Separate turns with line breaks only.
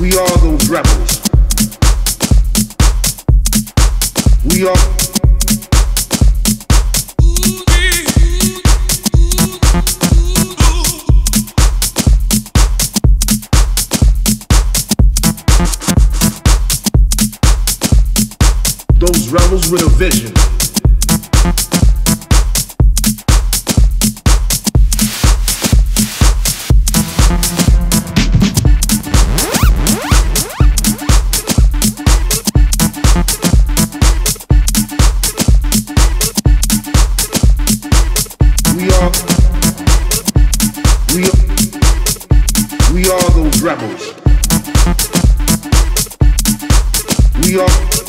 We are those rebels. We are those rebels with a vision. We are those rebels. We are